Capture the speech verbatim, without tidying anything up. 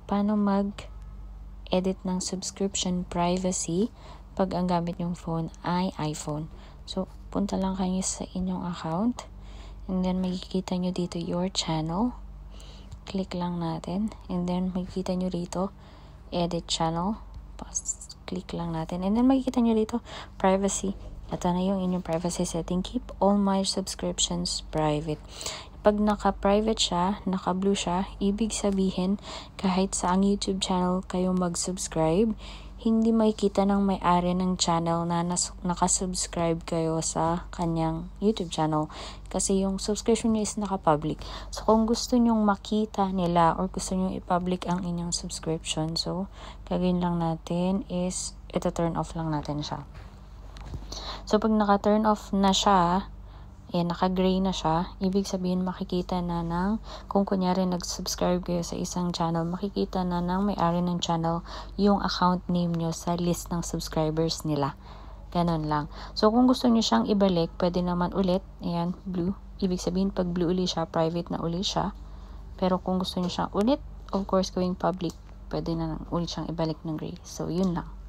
paano mag-edit ng subscription privacy pag ang gamit yung phone ay iPhone. So, punta lang kayo sa inyong account and then makikita nyo dito your channel. Click lang natin and then makikita nyo rito edit channel. Click lang natin and then makikita nyo rito privacy. Ito na yung inyong privacy setting. Keep all my subscriptions private. Pag naka-private siya, naka-blue siya, ibig sabihin kahit sa ang YouTube channel kayo mag-subscribe, hindi makikita ng may-ari ng channel na nas- nakasubscribe kayo sa kanyang YouTube channel. Kasi yung subscription nyo is naka-public. So, kung gusto nyong makita nila or gusto nyong i-public ang inyong subscription, so, gagawin lang natin is, ito turn off lang natin siya. So, pag naka-turn off na siya, ayan, naka-gray na siya, ibig sabihin makikita na ng, kung kunyari nag-subscribe kayo sa isang channel, makikita na ng may-ari ng channel yung account name nyo sa list ng subscribers nila. Ganon lang. So, kung gusto nyo siyang ibalik, pwede naman ulit, ayan, blue. Ibig sabihin, pag blue uli siya, private na uli siya. Pero kung gusto nyo siyang ulit, of course, going public, pwede na ulit siyang ibalik ng gray. So, yun lang.